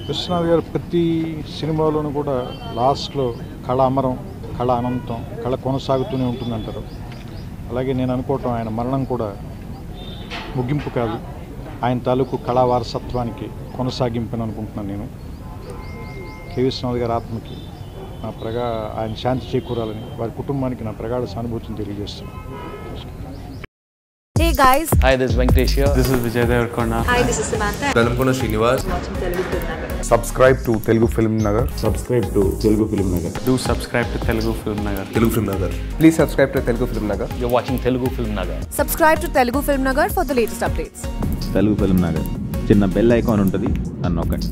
విశ్వనాథ్ గారు ప్రతి సినిమాలోనూ కూడా లాస్ట్లో కళ అమరం, కళ అనంతం, కళ కొనసాగుతూనే ఉంటుందంటారు. అలాగే నేను అనుకోవటం ఆయన మరణం కూడా ముగింపు కాదు, ఆయన తాలూకు కళా వారసత్వానికి కొనసాగింపని అనుకుంటున్నాను నేను. కె విశ్వనాథ్ గారి ఆత్మకి ఆయన శాంతి చేకూరాలని, వారి కుటుంబానికి నా ప్రగాఢ సానుభూతిని తెలియజేస్తున్నాను. Hey guys. Hi, this is Venkatesh here. This is Vijay Devarkonda. Hi, this is Samantha. Dalamkona Srinivas. Watching Telugu Film Nagar. Subscribe to Telugu Film Nagar. Subscribe to Telugu Film Nagar. Do subscribe to Telugu Film Nagar. Telugu Film Nagar. Please subscribe to Telugu Film Nagar. You're watching Telugu Film Nagar. Subscribe to Telugu Film Nagar for the latest updates. Telugu Film Nagar. చిన్న bell icon ఉంటుంది, నన్ను నొక్కండి.